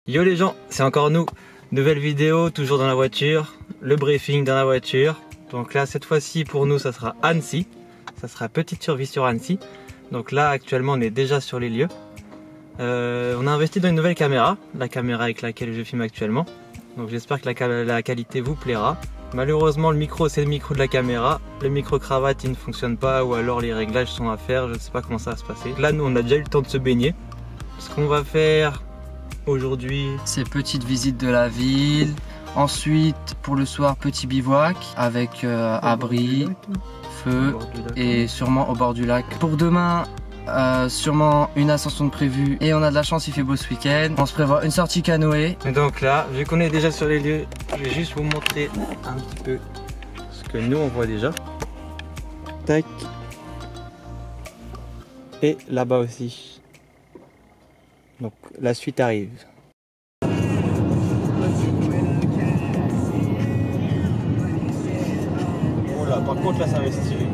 Yo les gens, c'est encore nous. Nouvelle vidéo, toujours dans la voiture. Le briefing dans la voiture. Donc là, cette fois-ci, pour nous, ça sera Annecy. Ça sera petite survie sur Annecy. Donc là, actuellement, on est déjà sur les lieux. On a investi dans une nouvelle caméra. La caméra avec laquelle je filme actuellement. Donc j'espère que la qualité vous plaira. Malheureusement, le micro, c'est le micro de la caméra. Le micro-cravate, il ne fonctionne pas. Ou alors les réglages sont à faire. Je ne sais pas comment ça va se passer. Là, nous, on a déjà eu le temps de se baigner. Ce qu'on va faire aujourd'hui, c'est petite visite de la ville. Ensuite, pour le soir, petit bivouac avec abri, feu et sûrement au bord du lac. Pour demain, sûrement une ascension de prévue et on a de la chance, il fait beau ce week-end. On se prévoit une sortie canoë. Et donc là, vu qu'on est déjà sur les lieux, je vais juste vous montrer un petit peu ce que nous on voit déjà. Tac. Et là-bas aussi. Donc la suite arrive. Oh là, par contre là ça va être stylé.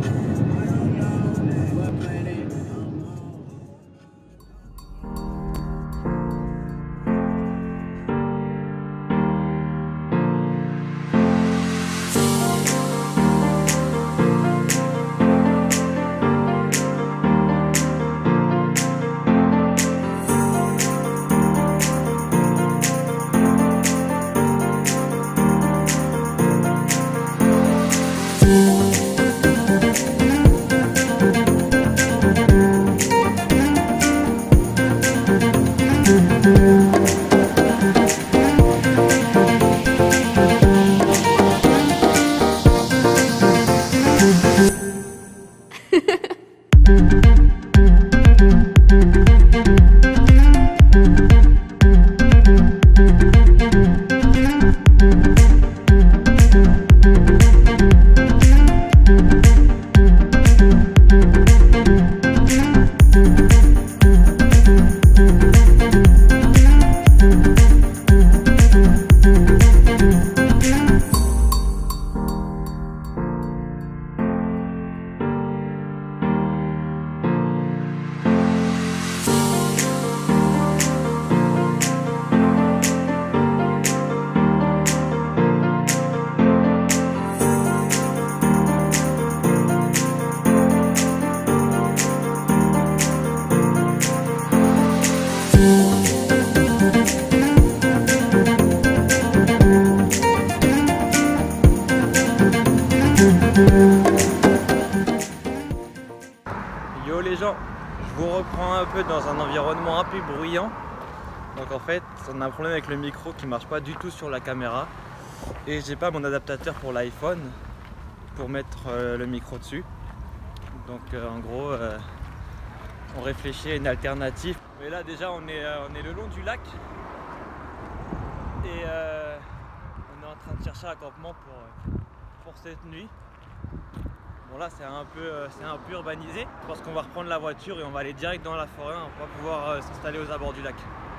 Yo les gens, je vous reprends un peu dans un environnement un peu bruyant. Donc en fait, on a un problème avec le micro qui marche pas du tout sur la caméra. Et j'ai pas mon adaptateur pour l'iPhone pour mettre le micro dessus. Donc en gros, on réfléchit à une alternative. Mais là déjà on est le long du lac. Et on est en train de chercher un campement pour cette nuit. Bon là c'est un peu urbanisé. Je pense qu'on va reprendre la voiture et on va aller direct dans la forêt. On va pouvoir s'installer aux abords du lac.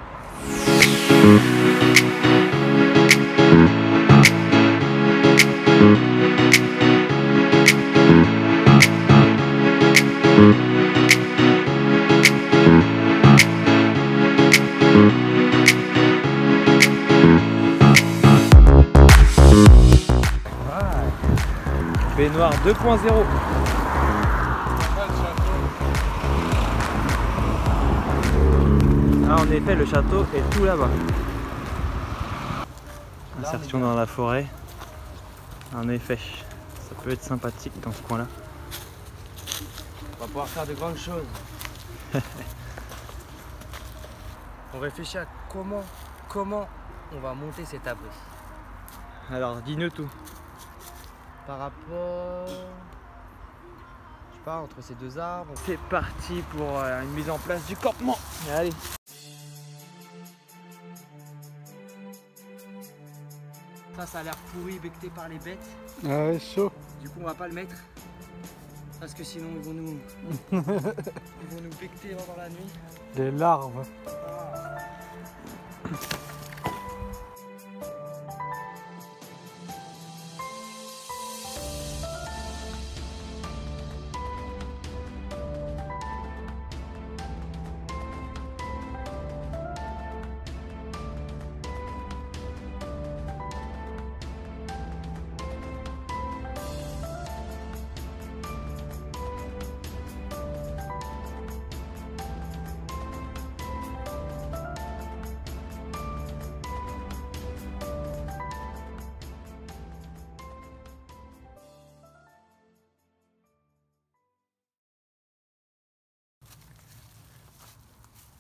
Baignoire 2.0. Ah, en effet, le château est tout là-bas. Insertion dans la forêt. En effet, ça peut être sympathique dans ce coin-là. On va pouvoir faire de grandes choses. On réfléchit à comment on va monter cet abri. Alors, dis-nous tout. Par rapport, je sais pas, entre ces deux arbres. C'est parti pour une mise en place du campement. Allez. Ça a l'air pourri, becté par les bêtes. Ah ouais, chaud. Du coup, on va pas le mettre. Parce que sinon, ils vont nous becter pendant la nuit. Les larves.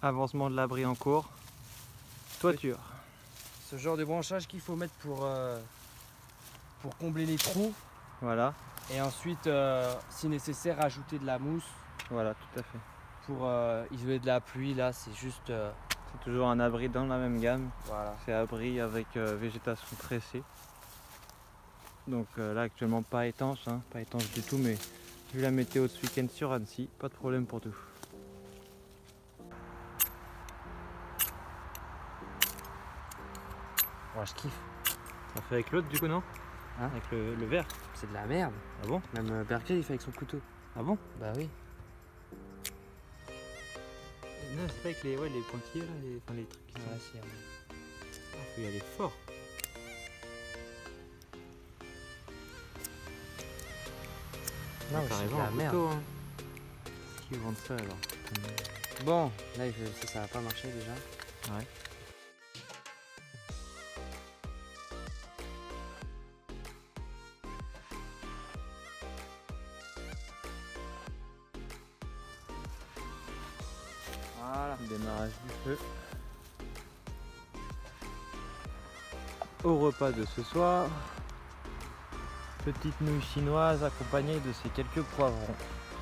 Avancement de l'abri en cours. Toiture. Ce genre de branchage qu'il faut mettre pour combler les trous. Voilà. Et ensuite, si nécessaire, ajouter de la mousse. Voilà, tout à fait. Pour isoler de la pluie. Là, c'est juste... C'est toujours un abri dans la même gamme. voilà. C'est abri avec végétation tressée. Donc là actuellement pas étanche, hein, pas étanche du tout, mais vu la météo de ce week-end sur Annecy, pas de problème pour tout. Ouais, je kiffe. Ça fait avec l'autre du coup, non? Hein? Avec le verre. C'est de la merde. Ah bon? Même Berkeley, il fait avec son couteau. Ah bon? Bah oui. Non, c'est pas avec les pointillés là, les trucs qui sont... Ouais, si, Faut y aller fort. Non, t'as c'est raison, de la un merde. couteau, hein. Est-ce qu'ils vendent ça alors? Bon, là, ça va pas marcher déjà. Ouais. Voilà, démarrage du feu. Au repas de ce soir, petite nouille chinoise accompagnée de ces quelques poivrons.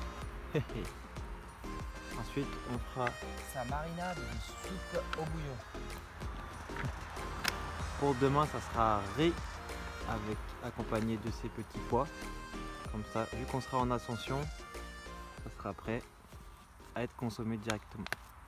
Ensuite, on fera Sa marinade de soupe au bouillon. pour demain, ça sera riz avec accompagné de ces petits pois. Comme ça, vu qu'on sera en ascension, ça sera prêt à être consommé directement.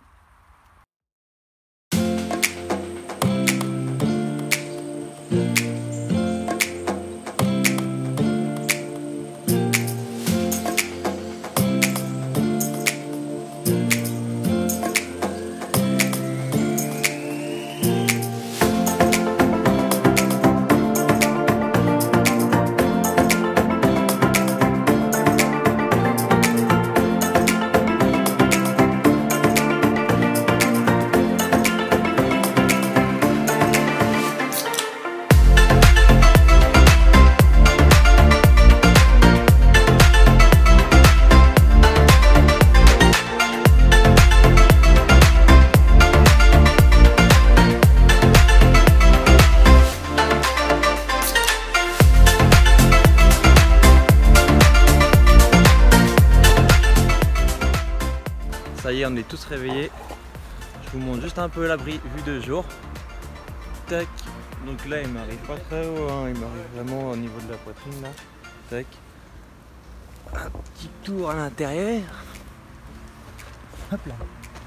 Ça y est, on est tous réveillés. Je vous montre juste un peu l'abri vu de jour. Tac. Donc là, il m'arrive pas très haut, hein. Il m'arrive vraiment au niveau de la poitrine là. Tac. Un petit tour à l'intérieur. Hop là.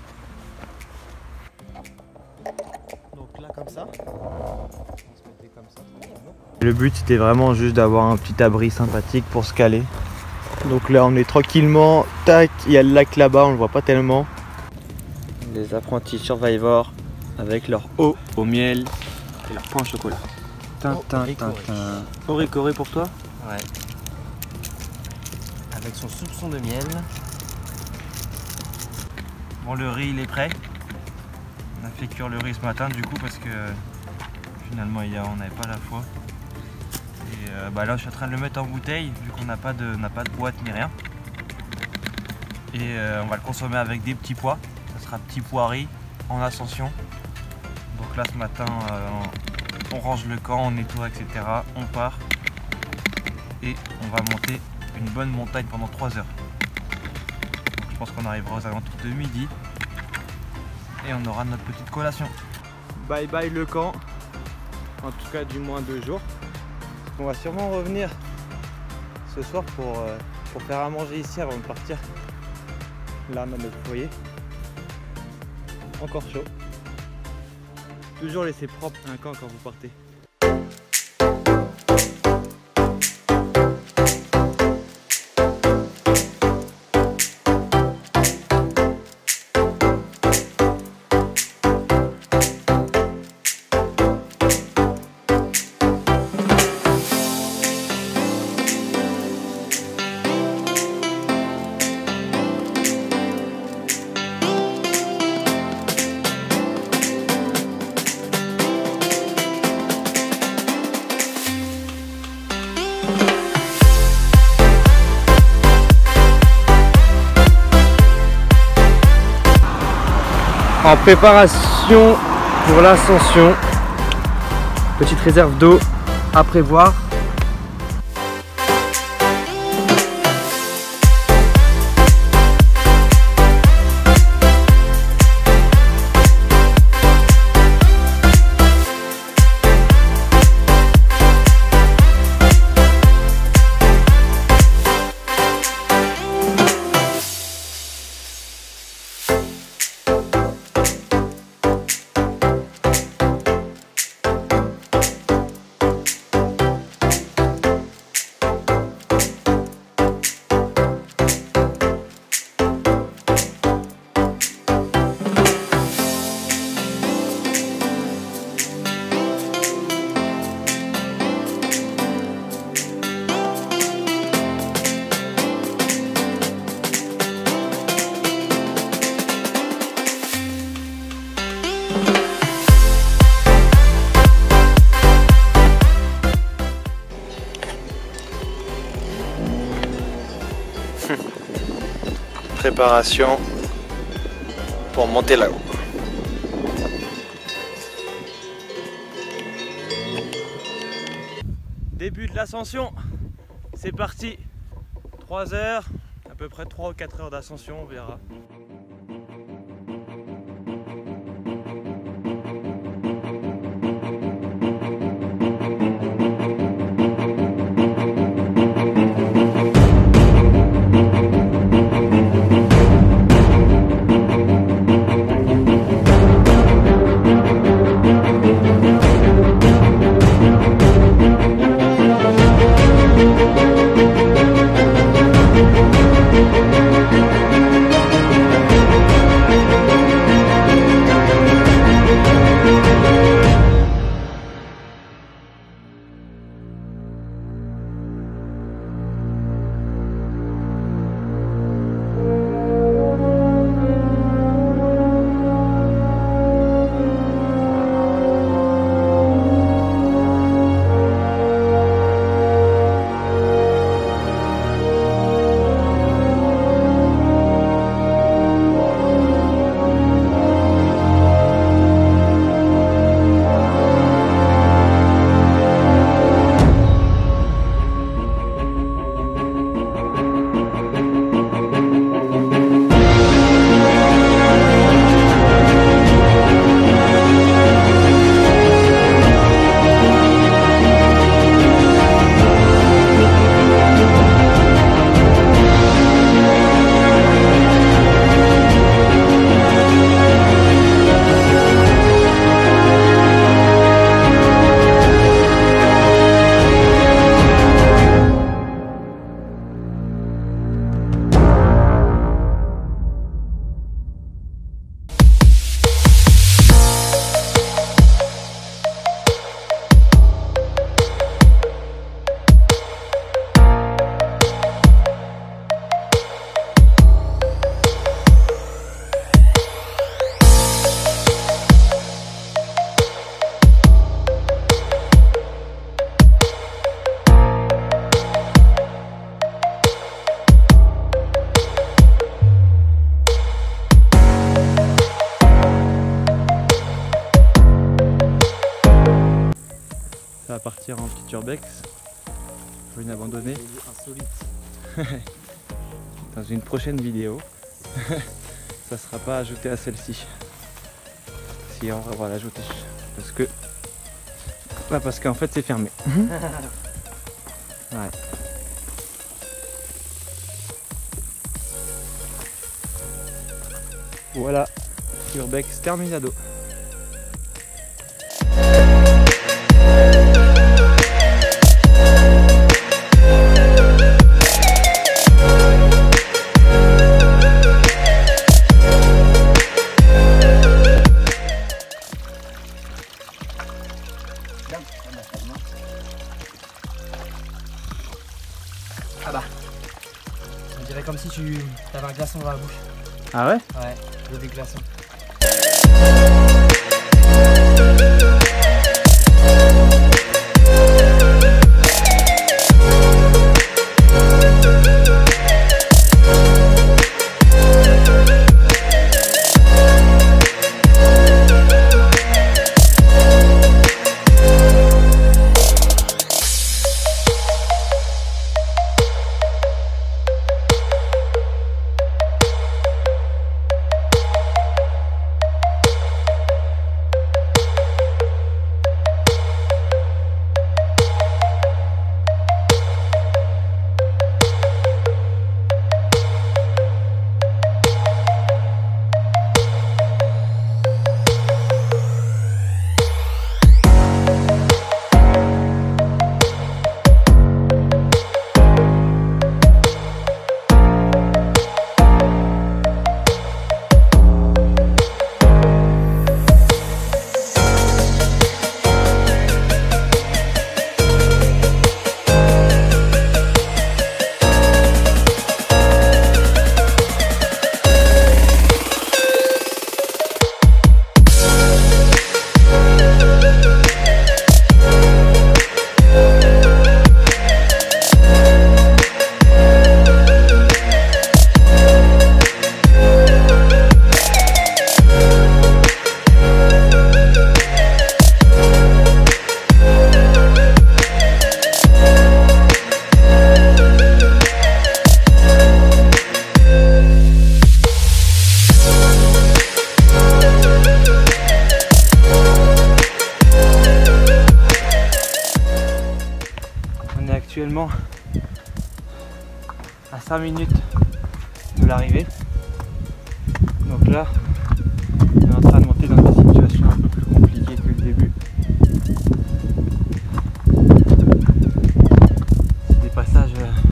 Donc là, comme ça. On se mettait comme ça. Le but, c'était vraiment juste d'avoir un petit abri sympathique pour se caler. Donc là on est tranquillement, tac, il y a le lac là-bas, on le voit pas tellement. Les apprentis survivors avec leur eau au miel et leur pain au chocolat. Oricoré pour toi? Ouais. Avec son soupçon de miel. Bon, le riz il est prêt. On a fait cuire le riz ce matin du coup parce que finalement hier on n'avait pas la foi. Et là je suis en train de le mettre en bouteille vu qu'on n'a pas de boîte ni rien. Et on va le consommer avec des petits pois. Ça sera petit pois riz en ascension. Donc là ce matin on range le camp, on nettoie etc. On part et on va monter une bonne montagne pendant 3 heures. Donc, je pense qu'on arrivera aux alentours de midi et on aura notre petite collation. Bye bye le camp, en tout cas du moins 2 jours. On va sûrement revenir ce soir pour faire à manger ici avant de partir. Là on a notre foyer. Encore chaud. Toujours laisser propre un camp quand vous partez. En préparation pour l'ascension, petite réserve d'eau à prévoir. Préparation pour monter là-haut. Début de l'ascension, c'est parti. 3 heures, à peu près 3 ou 4 heures d'ascension, on verra. Ça va partir en petit urbex, une abandonnée. Insolite. Dans une prochaine vidéo, ça sera pas ajouté à celle-ci. Si on va l'ajouter, parce que parce qu'en fait c'est fermé. Ouais. Voilà, urbex terminado. Ah bah, on dirait comme si tu avais un glaçon dans la bouche. Ah ouais? Ouais, l'eau des glaçons. actuellement à 5 minutes de l'arrivée. Donc là, on est en train de monter dans des situations un peu plus compliquées que le début. C'est des passages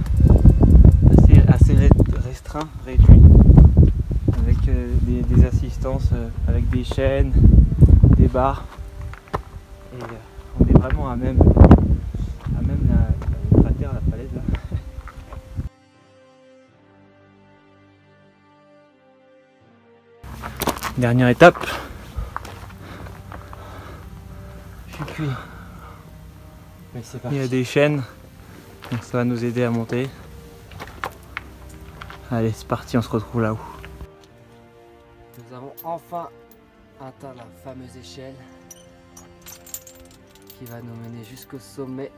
assez restreints, réduits, avec des assistances, avec des chaînes, des barres. Et on est vraiment à même la terre, la falaise là. Dernière étape. Je suis cuit. Mais c'est parti. Il y a des chaînes, donc ça va nous aider à monter. Allez, c'est parti, on se retrouve là-haut. Nous avons enfin atteint la fameuse échelle qui va nous mener jusqu'au sommet.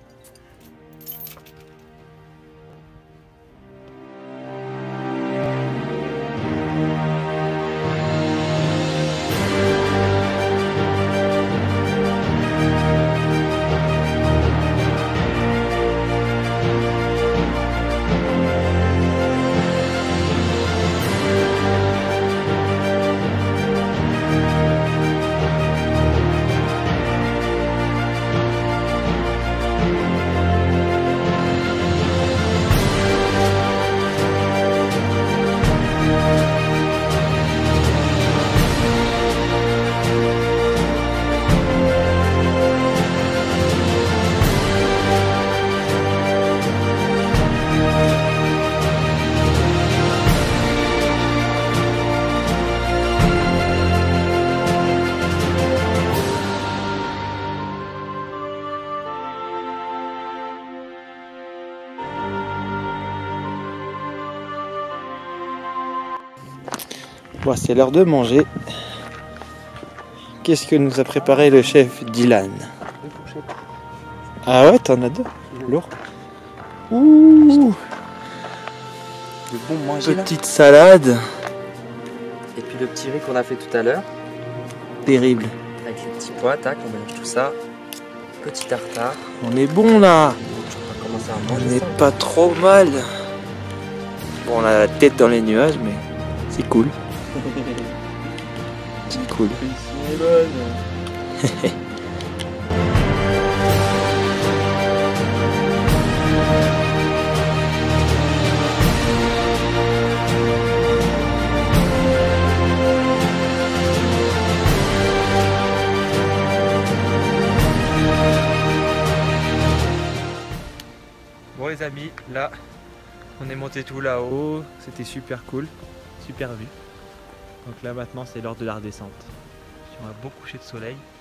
Bon, c'est l'heure de manger. Qu'est-ce que nous a préparé le chef Dylan? Ah ouais, t'en as deux? Lourd. Ouh, De bon manger là. petite salade. Et puis le petit riz qu'on a fait tout à l'heure. Terrible. Avec les petits pois, tac, on mélange tout ça. Petit tartare. On est bon là. On va commencer à On manger n'est ça. pas trop mal. Bon, on a la tête dans les nuages, mais c'est cool. C'est cool. Bon les amis, là on est monté tout là-haut, c'était super cool, super vue. Donc là maintenant c'est l'heure de la redescente. On a beau coucher de soleil.